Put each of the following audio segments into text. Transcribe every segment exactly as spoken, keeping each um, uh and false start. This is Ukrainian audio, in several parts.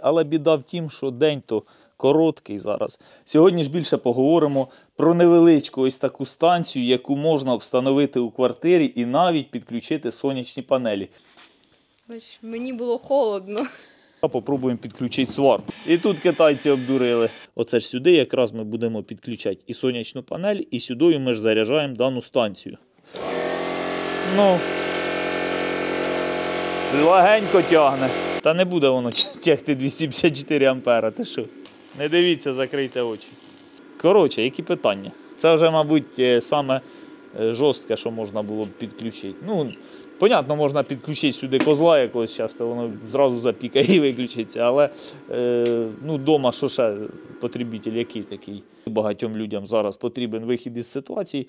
але біда в тім, що день-то короткий зараз. Сьогодні ж більше поговоримо про невеличку ось таку станцію, яку можна встановити у квартирі і навіть підключити сонячні панелі. Бач, мені було холодно. Попробуємо підключити сварку. І тут китайці обдурили. Оце ж сюди якраз ми будемо підключати і сонячну панель, і сюди ми ж заряджаємо дану станцію. Ну, легенько тягне. Та не буде воно тягти двісті п'ятдесят чотири ампера, ти що? Не дивіться, закрийте очі. Коротше, які питання? Це вже, мабуть, саме жорстке, що можна було б підключити. Ну, понятно, можна підключити сюди козла якогось часто, воно зразу запікає і виключиться, але е, ну, вдома що ще потребитель який такий? Багатьом людям зараз потрібен вихід із ситуації.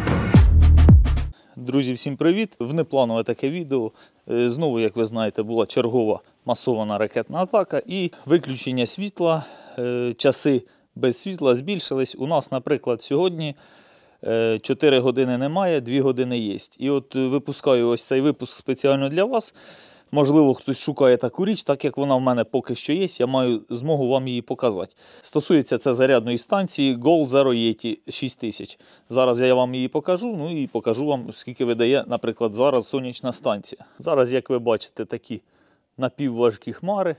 Друзі, всім привіт! Внепланове таке відео. Знову, як ви знаєте, була чергова масована ракетна атака і виключення світла. Часи без світла збільшились. У нас, наприклад, сьогодні чотири години немає, дві години є. І от випускаю ось цей випуск спеціально для вас. Можливо, хтось шукає таку річ, так як вона в мене поки що є, я маю змогу вам її показати. Стосується це зарядної станції Goal Zero Yeti шість тисяч. Зараз я вам її покажу, ну і покажу вам, скільки видає, наприклад, зараз сонячна станція. Зараз, як ви бачите, такі напівважкі хмари,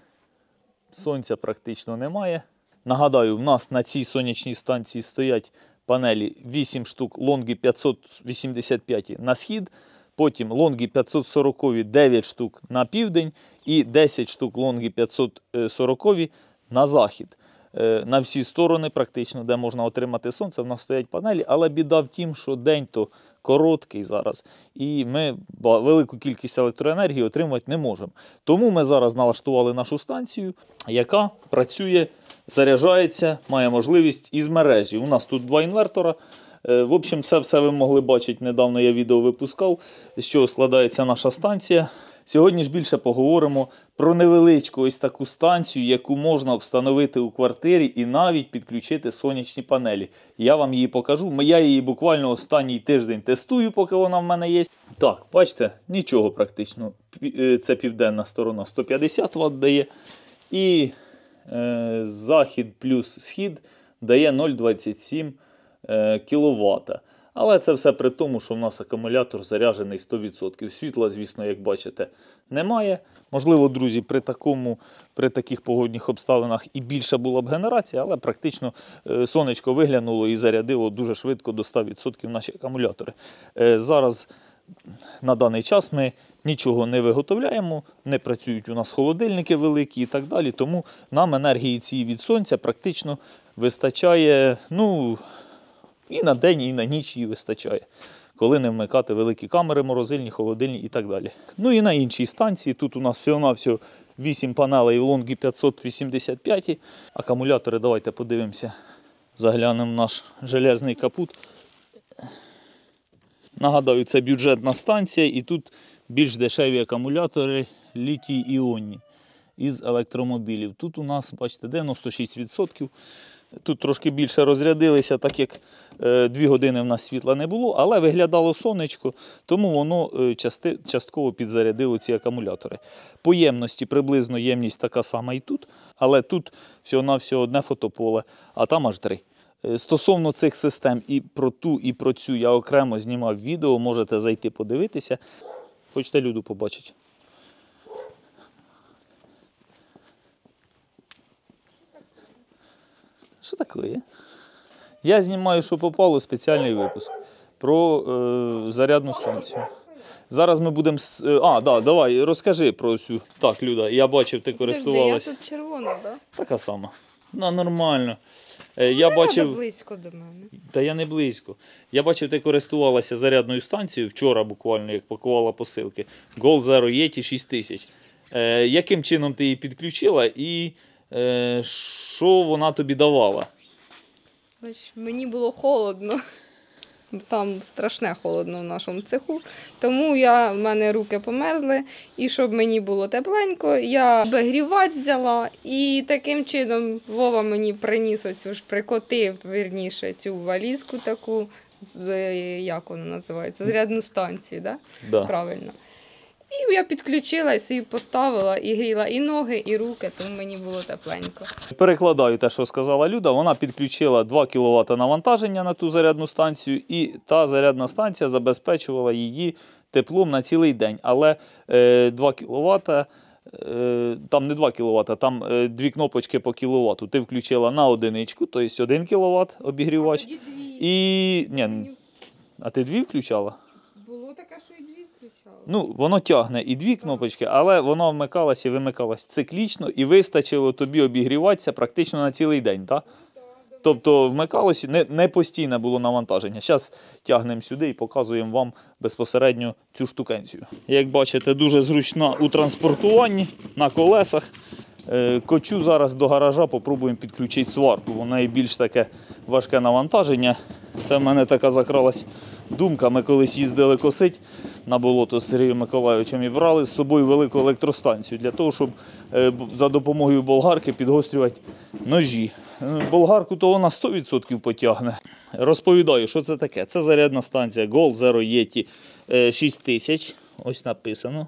сонця практично немає. Нагадаю, в нас на цій сонячній станції стоять панелі вісім штук Longi п'ятсот вісімдесят п'ять на схід, потім Longi п'ятсот сорок дев'ять штук на південь і десять штук Longi п'ятсот сорок на захід. На всі сторони практично, де можна отримати сонце, в нас стоять панелі, але біда в тім, що день-то короткий зараз, і ми велику кількість електроенергії отримувати не можемо. Тому ми зараз налаштували нашу станцію, яка працює, заряджається, має можливість із мережі. У нас тут два інвертора. В общем, це все ви могли бачити, недавно я відео випускав, з чого складається наша станція. Сьогодні ж більше поговоримо про невеличку ось таку станцію, яку можна встановити у квартирі і навіть підключити сонячні панелі. Я вам її покажу. Я її буквально останній тиждень тестую, поки вона в мене є. Так, бачите, нічого практично. Це південна сторона сто п'ятдесят ватт дає. І е, захід плюс схід дає нуль цілих двадцять сім кіловата. Але це все при тому, що в нас акумулятор заряджений сто відсотків. Світла, звісно, як бачите, немає. Можливо, друзі, при такому, при таких погодних обставинах і більша була б генерація, але практично е, сонечко виглянуло і зарядило дуже швидко до ста відсотків наші акумулятори. Е, зараз, на даний час, ми нічого не виготовляємо, не працюють у нас холодильники великі і так далі, тому нам енергії цієї від сонця практично вистачає, ну, і на день, і на ніч її вистачає, коли не вмикати великі камери, морозильні, холодильні і так далі. Ну і на іншій станції, тут у нас всього-навсього вісім панелей Longi п'ятсот вісімдесят п'ять. Акумулятори, давайте подивимося, заглянемо в наш железний капут. Нагадаю, це бюджетна станція і тут більш дешеві акумулятори літій-іонні із електромобілів. Тут у нас, бачите, дев'яносто шість відсотків. Тут трошки більше розрядилися, так як е, дві години в нас світла не було, але виглядало сонечко, тому воно е, части, частково підзарядило ці акумулятори. По ємності приблизно ємність така сама і тут, але тут всього-навсього одне фотополе, а там аж три. Е, стосовно цих систем і про ту, і про цю я окремо знімав відео, можете зайти подивитися. Хочете Люду побачити? Що таке? Я знімаю, що попало, спеціальний випуск про е, зарядну станцію. Зараз ми будемо... А, да, давай, розкажи про цю. Так, Люда, я бачив, ти користувалася. Я тут червона, так? Да? Така сама. Ну, нормально. Е, я не бачив... треба близько до мене. Та я не близько. Я бачив, ти користувалася зарядною станцією вчора буквально, як пакувала посилки. Goal Zero Yeti шість тисяч. Е, яким чином ти її підключила і е, що вона тобі давала? Бач, мені було холодно. Там страшне холодно в нашому цеху. Тому я, в мене руки померзли. І щоб мені було тепленько, я обігрівач взяла. І таким чином Вова мені приніс оцю ж, прикотив, вірніше, цю валізку таку, як вона називається, зарядну станцію, да? Да. Правильно. І я підключилась і поставила, і гріла і ноги, і руки, тому мені було тепленько. Перекладаю те, що сказала Люда. Вона підключила два кіловати навантаження на ту зарядну станцію, і та зарядна станція забезпечувала її теплом на цілий день. Але е, два кіловати, е, там не два кіловати, там е, дві кнопочки по кіловату. Ти включила на одиничку, тобто один кіловат обігрівач. І... Ні, а ти дві включала? Було таке, що і дві включала. Ну, воно тягне і дві кнопочки, але воно вмикалося і вимикалося циклічно, і вистачило тобі обігріватися практично на цілий день, так? Тобто вмикалося, не, не постійне було навантаження. Зараз тягнемо сюди і показуємо вам безпосередньо цю штукенцію. Як бачите, дуже зручна у транспортуванні на колесах. Е, Кочу зараз до гаража, попробуємо підключити сварку. У неї більш таке важке навантаження. Це в мене така закралась думка. Ми колись їздили косить на болото з Сергієм Миколайовичем і брали з собою велику електростанцію для того, щоб е, за допомогою болгарки підгострювати ножі. Е, Болгарку то вона сто відсотків потягне. Розповідаю, що це таке. Це зарядна станція Gold Zero Yeti е, шість тисяч. Ось написано.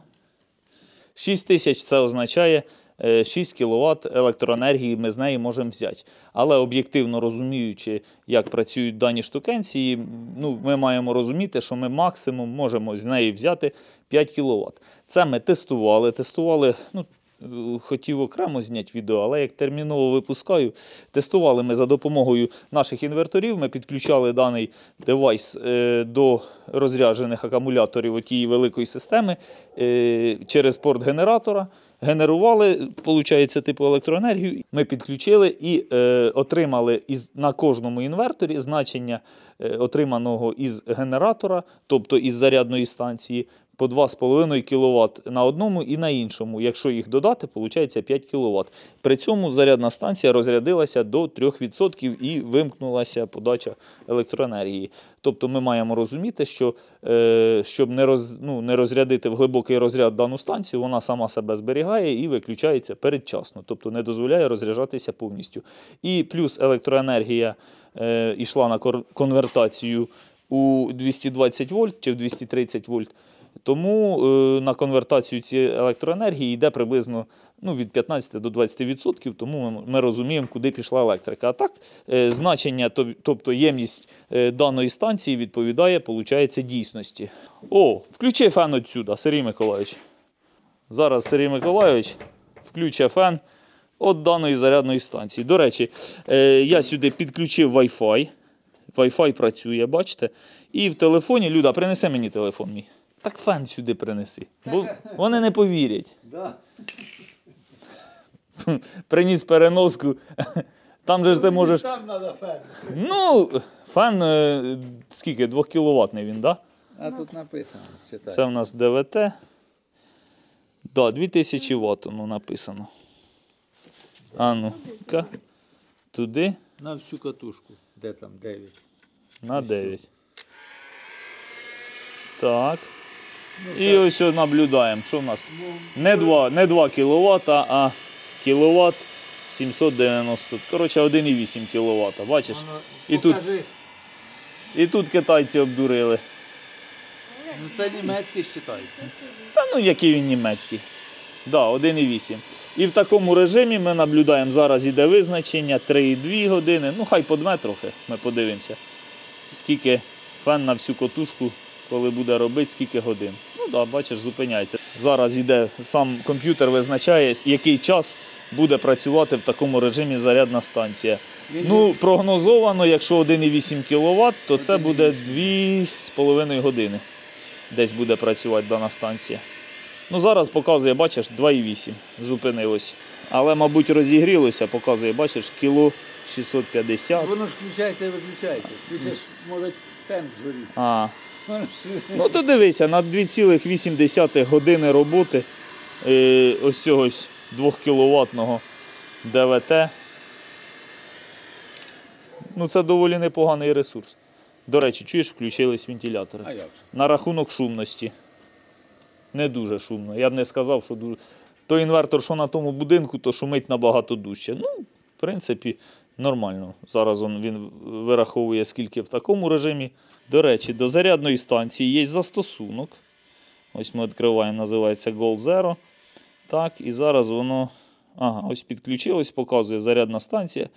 шість тисяч це означає е, шість кіловат електроенергії ми з неї можемо взяти. Але об'єктивно розуміючи, як працюють дані штукенції, ну, ми маємо розуміти, що ми максимум можемо з неї взяти п'ять кіловат. Це ми тестували. Тестували, ну, хотів окремо зняти відео, але як терміново випускаю, тестували ми за допомогою наших інверторів, ми підключали даний девайс е, до розряджених акумуляторів тієї великої системи е, через порт генератора. Генерували, виходить, типу електроенергію. Ми підключили і е, отримали із, на кожному інверторі значення е, отриманого із генератора, тобто із зарядної станції, по два з половиною кіловат на одному і на іншому. Якщо їх додати, виходить п'ять кіловат. При цьому зарядна станція розрядилася до трьох відсотків і вимкнулася подача електроенергії. Тобто ми маємо розуміти, що е, щоб не, роз, ну, не розрядити в глибокий розряд дану станцію, вона сама себе зберігає і виключається передчасно. Тобто не дозволяє розряджатися повністю. І плюс електроенергія е, йшла на конвертацію у двісті двадцять вольт чи в двісті тридцять вольт. Тому е, на конвертацію цієї електроенергії йде приблизно ну, від п'ятнадцяти до двадцяти відсотків, тому ми, ми розуміємо, куди пішла електрика. А так, е, значення, тобто ємність е, даної станції відповідає, виходить, дійсності. О, включи фен отсюди, Сергій Миколайович. Зараз Сергій Миколайович включить фен від даної зарядної станції. До речі, е, я сюди підключив Wi-Fi. Wi-Fi працює, бачите? І в телефоні, Люда, принеси мені телефон мій. Так фен сюди принеси, бо вони не повірять. Да. Приніс переноску, там же ж ти можеш... Там треба фен. Ну, фен, е, скільки, двохкіловатний він, так? Да? А тут написано, читай. Це в нас ДВТ. Да, дві тисячі ватт, ну, написано. А ну-ка, туди, На всю катушку. Де там, дев'ять. на дев'ять. Так. І ось ось наблюдаємо, що в нас не два, не два кіловата, а кіловат сімсот дев'яносто. Коротше, один і вісім кіловата. Бачиш? І тут, і тут китайці обдурили. Ну це німецький считається. Та ну який він німецький. Да, один і вісім. І в такому режимі ми наблюдаємо, зараз іде визначення, три і дві години. Ну хай подме трохи, ми подивимося, скільки фен на всю котушку, коли буде робити, скільки годин. Ну так, да, бачиш, зупиняється. Зараз іде, сам комп'ютер визначає, який час буде працювати в такому режимі зарядна станція. Ну, прогнозовано, якщо один і вісім кіловат, то це буде дві з половиною години. Десь буде працювати дана станція. Ну, зараз показує, бачиш, два і вісім. Зупинилось. Але, мабуть, розігрілося, показує, бачиш, кіло шістсот п'ятдесят. Воно ж включається і виключається. Включиш, може фен згоріти. А. Ну, то дивися, на дві цілих вісім десятих години роботи е, ось цього ось двохкіловатного ДВТ. Ну, це доволі непоганий ресурс. До речі, чуєш, включились вентилятори. А як же? На рахунок шумності. Не дуже шумно. Я б не сказав, що дуже... Той інвертор, що на тому будинку, то шумить набагато дужче. Ну, в принципі, нормально. Зараз він, він вираховує, скільки в такому режимі. До речі, до зарядної станції є застосунок. Ось ми відкриваємо, називається Gold Zero. Так, і зараз воно, ага, ось підключилось, показує зарядна станція.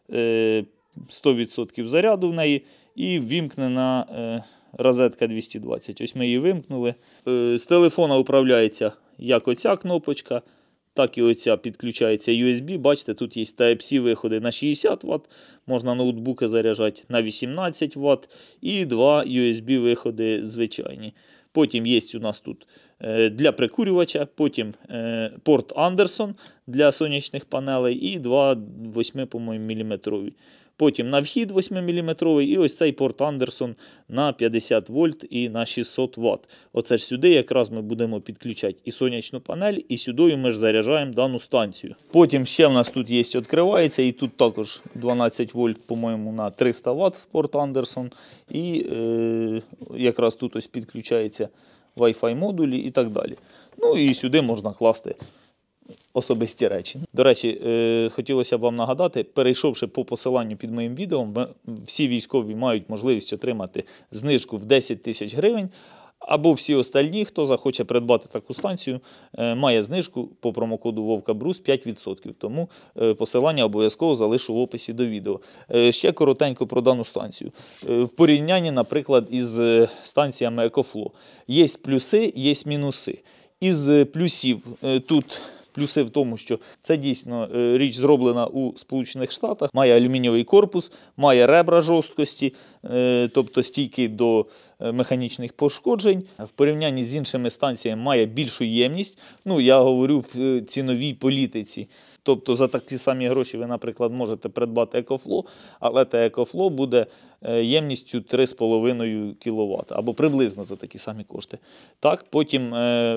сто відсотків заряду в неї і ввімкнена е, розетка двісті двадцять. Ось ми її вимкнули. Е, з телефона управляється як оця кнопочка, так і оця підключається ю ес бі. Бачите, тут є Type-C виходи на шістдесят ватт, можна ноутбуки заряджати на вісімнадцять ватт і два ю ес бі виходи звичайні. Потім є у нас тут е, для прикурювача, потім е, порт Андерсон для сонячних панелей і два восьми міліметрові. Потім на вхід восьми міліметровий і ось цей порт Андерсон на п'ятдесят вольт і на шістсот ватт. Оце ж сюди якраз ми будемо підключати і сонячну панель, і сюди ми ж заряджаємо дану станцію. Потім ще в нас тут є, відкривається, і тут також дванадцять вольт, по-моєму, на триста ватт в порт Андерсон. І е, якраз тут ось підключається Wi-Fi модулі і так далі. Ну і сюди можна класти особисті речі. До речі, е, хотілося б вам нагадати, перейшовши по посиланню під моїм відео, ми, всі військові мають можливість отримати знижку в десять тисяч гривень, або всі остальні, хто захоче придбати таку станцію, е, має знижку по промокоду Вовкабрус п'ять відсотків. Тому е, посилання обов'язково залишу в описі до відео. Е, ще коротенько про дану станцію. Е, в порівнянні, наприклад, із станціями EcoFlow. Є плюси, є мінуси. Із плюсів е, тут... Плюси в тому, що це дійсно річ зроблена у Сполучених Штатах, має алюмінієвий корпус, має ребра жорсткості, тобто стійкий до механічних пошкоджень. В порівнянні з іншими станціями має більшу ємність. Ну, я говорю в ціновій політиці. Тобто за такі самі гроші ви, наприклад, можете придбати EcoFlow, але те EcoFlow буде ємністю три з половиною кіловата, або приблизно за такі самі кошти. Так, потім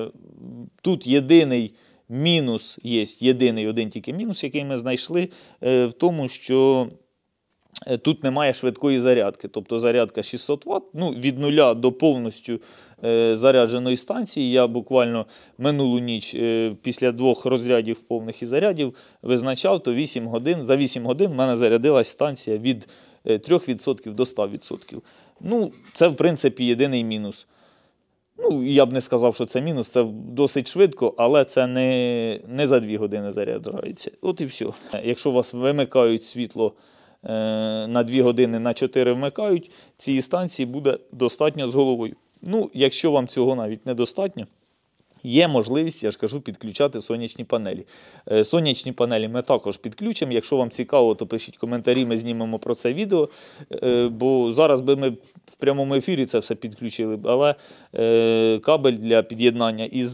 тут єдиний мінус є, єдиний один тільки мінус, який ми знайшли, в тому, що тут немає швидкої зарядки. Тобто зарядка шістсот ватт, ну, від нуля до повністю зарядженої станції. Я буквально минулу ніч після двох розрядів повних і зарядів визначав, то вісім годин, за вісім годин в мене зарядилась станція від трьох відсотків до ста відсотків. Ну, це, в принципі, єдиний мінус. Ну, я б не сказав, що це мінус, це досить швидко, але це не, не за дві години заряджається. От і все. Якщо у вас вимикають світло е, на дві години, на чотири вмикають, цієї станції буде достатньо з головою. Ну, якщо вам цього навіть недостатньо, є можливість, я ж кажу, підключати сонячні панелі. Е, сонячні панелі ми також підключимо. Якщо вам цікаво, то пишіть коментарі, ми знімемо про це відео. Е, бо зараз би ми в прямому ефірі це все підключили, але е, кабель для під'єднання із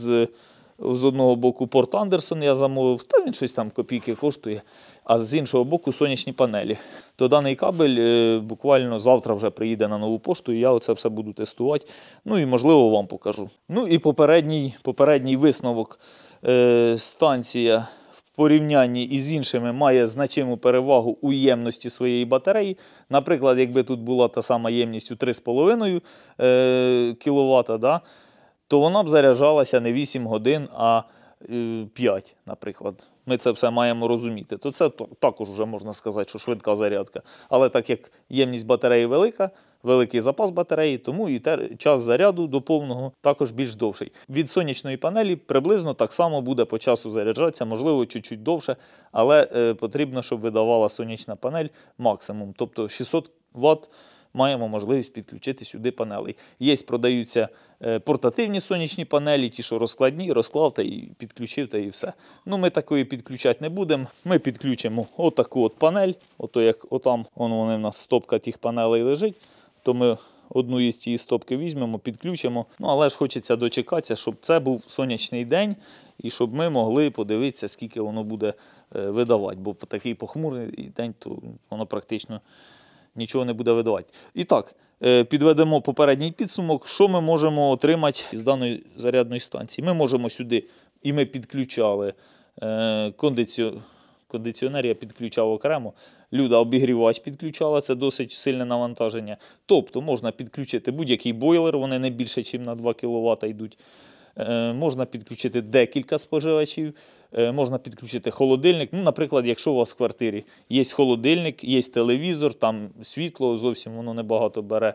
з одного боку порт Андерсон я замовив, та він щось там копійки коштує, а з іншого боку сонячні панелі. То даний кабель е, буквально завтра вже приїде на нову пошту, і я оце все буду тестувати. Ну і можливо вам покажу. Ну і попередній, попередній висновок. Е, станція в порівнянні із іншими має значиму перевагу у ємності своєї батареї. Наприклад, якби тут була та сама ємність у три з половиною е, кіловата, да, то вона б заряджалася не вісім годин, а п'ять, наприклад. Ми це все маємо розуміти. То це також вже можна сказати, що швидка зарядка. Але так як ємність батареї велика, великий запас батареї, тому і час заряду до повного також більш довший. Від сонячної панелі приблизно так само буде по часу заряджатися, можливо, чуть-чуть довше, але е, потрібно, щоб видавала сонячна панель максимум. Тобто шістсот ватт маємо можливість підключити сюди панелей. Є, продаються е, портативні сонячні панелі, ті, що розкладні, розклав та і підключив, та і все. Ну, ми такої підключати не будемо. Ми підключимо отаку от панель, ото як отам, вон вони в нас стопка тих панелей лежить, то ми одну із цієї стопки візьмемо, підключимо. Ну, але ж хочеться дочекатися, щоб це був сонячний день і щоб ми могли подивитися, скільки воно буде е, видавати. Бо такий похмурий день, то воно практично нічого не буде видавати. І так, підведемо попередній підсумок, що ми можемо отримати з даної зарядної станції. Ми можемо сюди, і ми підключали кондиці... кондиціонер, я підключав окремо, Люда обігрівач підключала, це досить сильне навантаження. Тобто можна підключити будь-який бойлер, вони не більше, ніж на два кіловата йдуть. Можна підключити декілька споживачів, можна підключити холодильник. Ну, наприклад, якщо у вас в квартирі є холодильник, є телевізор, там світло, зовсім воно небагато бере,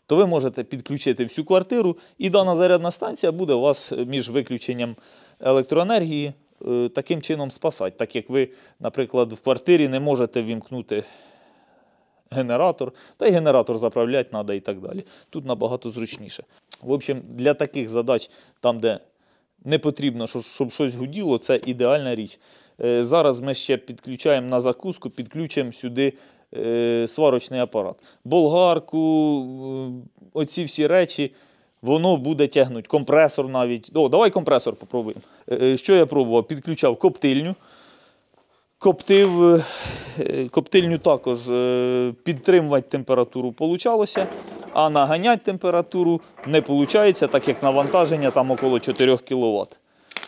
то ви можете підключити всю квартиру, і дана зарядна станція буде у вас між виключенням електроенергії е, таким чином спасати. Так як ви, наприклад, в квартирі не можете вімкнути генератор, та й генератор заправляти треба і так далі. Тут набагато зручніше. В общем, для таких задач, там, де не потрібно, щоб щось гуділо, це ідеальна річ. Е, зараз ми ще підключаємо на закуску, підключимо сюди е, сварочний апарат. Болгарку, е, оці всі речі, воно буде тягнути. Компресор навіть. О, давай компресор попробуємо. Е, що я пробував? Підключав коптильню. Коптив, коптильню також підтримувати температуру получалося, а наганяти температуру не виходить, так як навантаження там около чотири кіловат.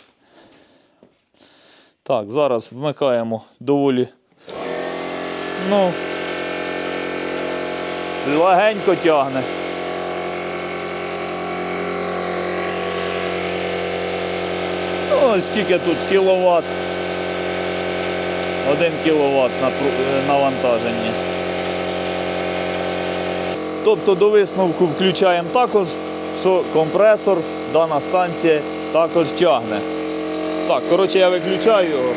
Так, зараз вмикаємо доволі, ну, легенько тягне. Ось скільки тут кіловат. один кіловат навантаження. Тобто до висновку включаємо також, що компресор, дана станція також тягне. Так, коротше, я виключаю його.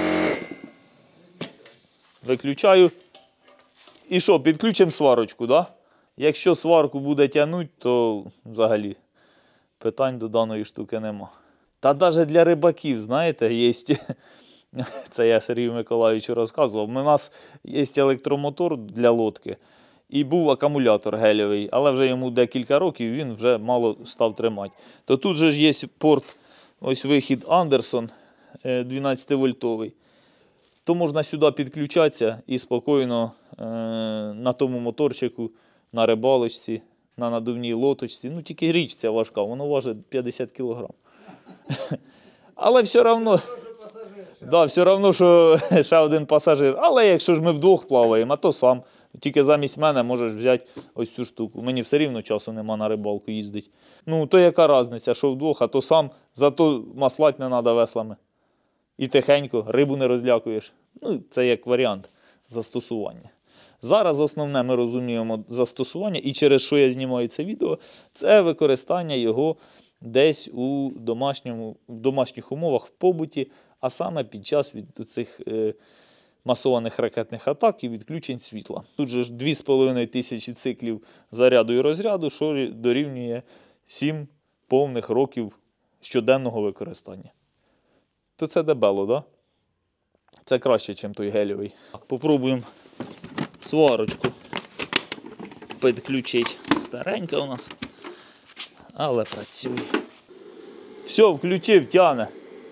Виключаю. І що, підключимо сварочку, да? Якщо сварку буде тягнути, то взагалі питань до даної штуки нема. Та навіть для рибаків, знаєте, є... Це я Сергію Миколаївичу розказував. У нас є електромотор для лодки і був акумулятор гелєвий, але вже йому декілька років він вже мало став тримати. То тут же ж є порт, ось вихід Андерсон дванадцятивольтовий. То можна сюди підключатися і спокійно е, на тому моторчику, на рибалочці, на надувній лодочці. Ну тільки річ ця важка, воно важить п'ятдесят кілограм. Але все одно... Да, все одно, що ще один пасажир. Але якщо ж ми вдвох плаваємо, а то сам. Тільки замість мене можеш взяти ось цю штуку. Мені все рівно часу нема на рибалку їздити. Ну, то яка різниця, що вдвох, а то сам, зато маслать не треба веслами. І тихенько, рибу не розлякуєш. Ну, це як варіант застосування. Зараз основне ми розуміємо застосування, і через що я знімаю це відео, це використання його десь у домашньому, в домашніх умовах, в побуті, а саме під час від цих е, масованих ракетних атак і відключень світла. Тут же ж дві з половиною тисячі циклів заряду і розряду, що дорівнює сім повних років щоденного використання. То це дебело, да? Це краще, ніж той гелєвий. Попробуємо сварочку підключити. Старенька у нас, але працює. Все, включив, тяне.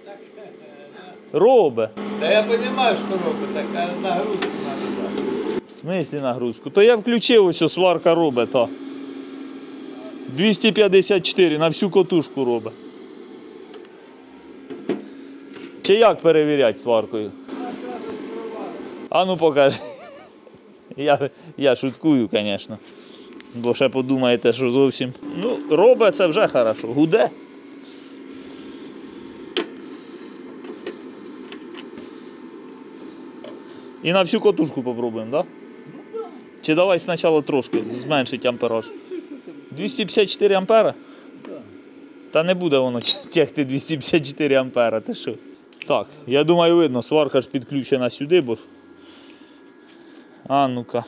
Робе. Та я розумію, що робить, так нагрузку треба дати. В смислі нагрузку? То я включив, ось сварка робить, та. двісті п'ятдесят чотири на всю котушку робить. Чи як перевіряти сваркою? А ну покажи. Я, я шуткую, звісно. Бо ще подумаєте, що зовсім. Ну, робить це вже хорошо. Гуде. І на всю котушку попробуємо, так? Да? Ну, так. Чи давай спочатку трошки зменшити ампераж. двісті п'ятдесят чотири ампера? Так. Та не буде воно тягти двісті п'ятдесят чотири ампера, ти що? Так, я думаю, видно, сварка ж підключена сюди, бо... А ну-ка.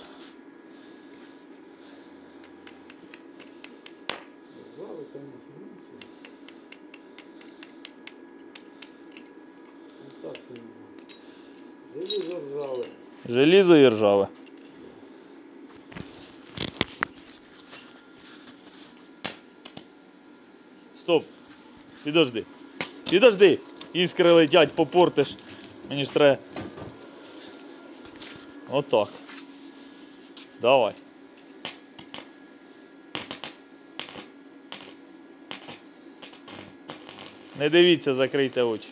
Желізо ржаве. Желізо і ржаве. Стоп. Підожди. Підожди. Іскри летять, попортиш. Мені ж треба. Отак. Давай. Не дивіться, закрийте очі.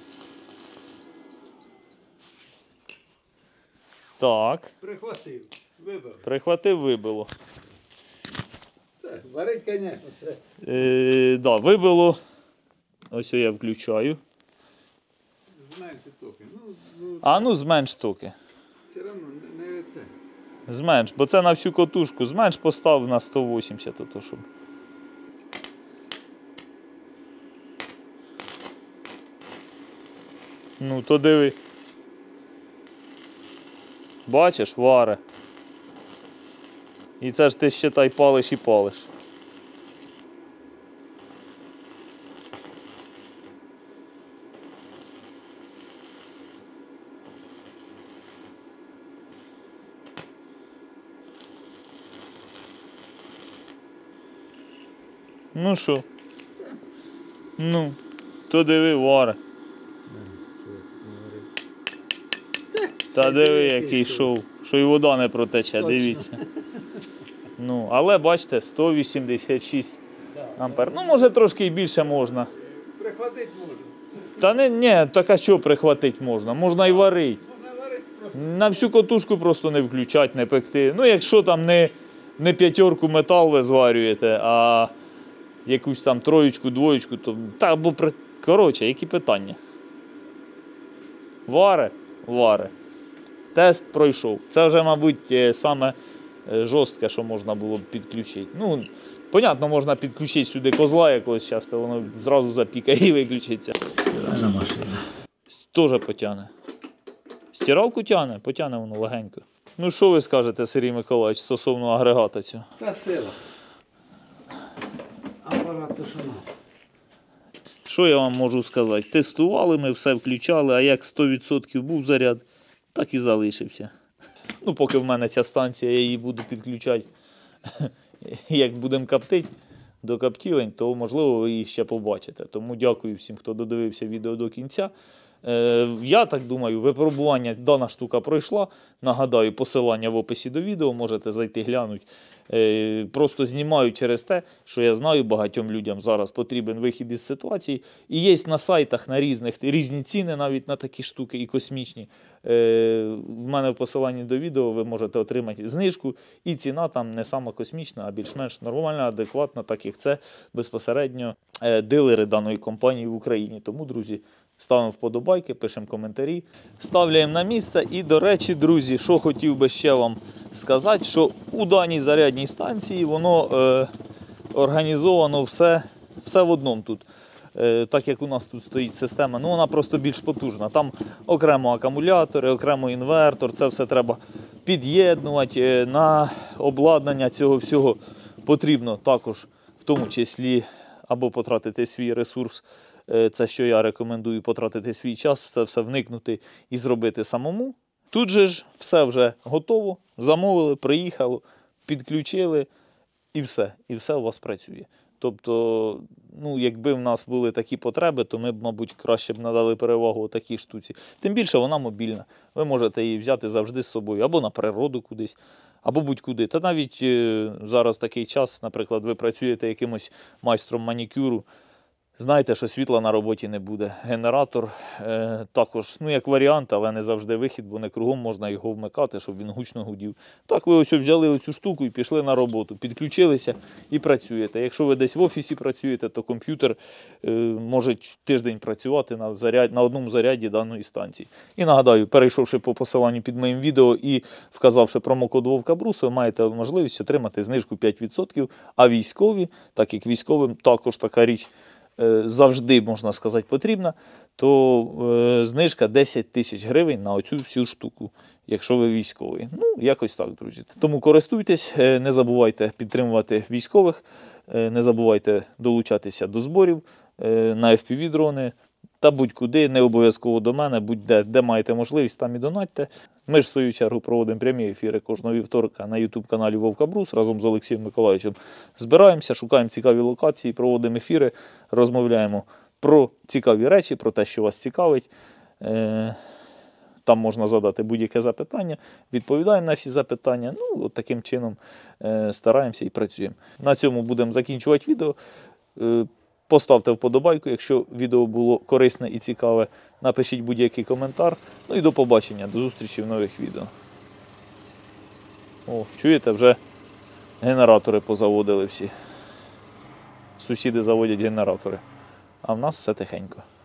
Так. Прихватив, вибив. Прихватив, вибило. Це варить, звісно, це. Е, да, вибило. Ось я включаю. Зменшить токи. Ну, ну, А ну зменш токи. все одно не, не це. Зменш, бо це на всю котушку. Зменш, постав на сто вісімдесят, ото щоб. Ну, то диви. Бачиш, варе. І це ж ти ще й палиш і палиш. Ну що? Ну, то диви, варе. Та диви, який шов, що й вода не протече, дивіться. Ну, але бачите, сто вісімдесят шість ампер. Ну, може, трошки і більше можна. Прихватити можна. Та не, ні, так а що прихватити можна? Можна і варити. Можна варити просто. На всю котушку просто не включати, не пекти. Ну, якщо там не, не п'ятерку метал ви зварюєте, а якусь там троєчку, двоєчку, то та, бо при... коротше, які питання? Варе? Варе. Тест пройшов. Це вже, мабуть, е, саме е, жорстке, що можна було б підключити. Ну, понятно, можна підключити сюди козла якогось часто, воно зразу запікає і виключиться. Стиральна машина. Теж потягне. Стиралку тягне, потягне воно легенько. Ну, що ви скажете, Сергій Миколаївич, стосовно агрегата цього? Та сила. Апарат то що надо. Що я вам можу сказати? Тестували ми, все включали, а як сто відсотків був заряд, так і залишився. Ну, поки в мене ця станція, я її буду підключати, як будемо коптити до коптілень, то, можливо, ви її ще побачите. Тому дякую всім, хто додивився відео до кінця. Е, я так думаю, випробування, дана штука пройшла. Нагадаю, посилання в описі до відео, можете зайти глянути. Е, просто знімаю через те, що я знаю, багатьом людям зараз потрібен вихід із ситуації. І є на сайтах на різних, різні ціни навіть на такі штуки і космічні. Е, в мене в посиланні до відео ви можете отримати знижку. І ціна там не сама космічна, а більш-менш нормальна, адекватна, так як це безпосередньо е, дилери даної компанії в Україні. Тому, друзі, ставимо вподобайки, пишемо коментарі, ставляємо на місце. І, до речі, друзі, що хотів би ще вам сказати, що у даній зарядній станції воно е, організовано все, все в одному тут. Е, так як у нас тут стоїть система, ну вона просто більш потужна. Там окремо акумулятори, окремо інвертор, це все треба під'єднувати. Е, на обладнання цього всього потрібно також, в тому числі, або потратити свій ресурс. Це, що я рекомендую, потратити свій час, в це все вникнути і зробити самому. Тут же ж все вже готово, замовили, приїхало, підключили і все. І все у вас працює. Тобто, ну, якби в нас були такі потреби, то ми б, мабуть, краще б надали перевагу такій штуці. Тим більше вона мобільна. Ви можете її взяти завжди з собою, або на природу кудись, або будь-куди. Та навіть е, зараз такий час, наприклад, ви працюєте якимось майстром манікюру, знаєте, що світла на роботі не буде. Генератор е, також, ну, як варіант, але не завжди вихід, бо не кругом можна його вмикати, щоб він гучно гудів. Так, ви ось взяли оцю штуку і пішли на роботу, підключилися і працюєте. Якщо ви десь в офісі працюєте, то комп'ютер е, може тиждень працювати на, заряд, на одному заряді даної станції. І нагадаю, перейшовши по посиланню під моїм відео і вказавши промокод Вовкабрус, ви маєте можливість отримати знижку п'ять відсотків, а військові, так як військовим також така річ завжди, можна сказати, потрібна, то е, знижка десять тисяч гривень на оцю всю штуку, якщо ви військовий. Ну, якось так, друзі. Тому користуйтесь, не забувайте підтримувати військових, не забувайте долучатися до зборів на еф пі ві-дрони, та будь-куди, не обов'язково до мене, будь-де, де маєте можливість, там і донатьте. Ми ж, в свою чергу, проводимо прямі ефіри кожного вівторка на ютуб-каналі Вовкабрус разом з Олексієм Миколаївичем. Збираємося, шукаємо цікаві локації, проводимо ефіри, розмовляємо про цікаві речі, про те, що вас цікавить. Там можна задати будь-яке запитання, відповідаємо на всі запитання. Ну, от таким чином стараємося і працюємо. На цьому будемо закінчувати відео. Поставте вподобайку, якщо відео було корисне і цікаве. Напишіть будь-який коментар. Ну і до побачення, до зустрічі в нових відео. О, чуєте, вже генератори позаводили всі. Сусіди заводять генератори. А в нас все тихенько.